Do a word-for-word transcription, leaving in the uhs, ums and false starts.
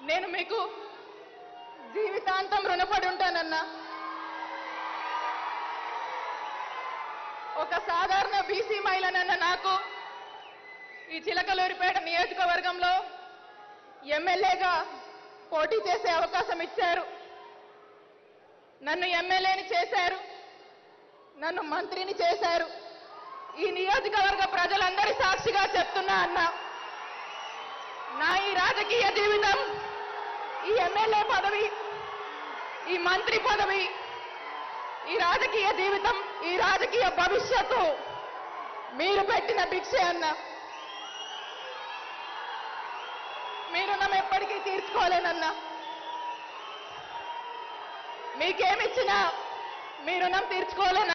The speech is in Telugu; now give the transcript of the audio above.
నేను మీకు జీవితాంతం రుణపడి ఉంటానన్నా. ఒక సాధారణ బీసీ మహిళనన్న నాకు ఈ చిలకలూరిపేట నియోజకవర్గంలో ఎమ్మెల్యేగా పోటీ చేసే అవకాశం ఇచ్చారు. నన్ను ఎమ్మెల్యేని చేశారు, నన్ను మంత్రిని చేశారు. ఈ నియోజకవర్గ ప్రజలందరి సాక్షిగా చెప్తున్నా అన్న, నా ఈ రాజకీయ జీవితం, ఈ ఎమ్మెల్యే పదవి, ఈ మంత్రి పదవి, ఈ రాజకీయ జీవితం, ఈ రాజకీయ భవిష్యత్తు మీరు పెట్టిన భిక్షే అన్న. మీ రుణం ఎప్పటికీ తీర్చుకోలేనన్నా. మీకేమిచ్చినా మీ రుణం తీర్చుకోలేను.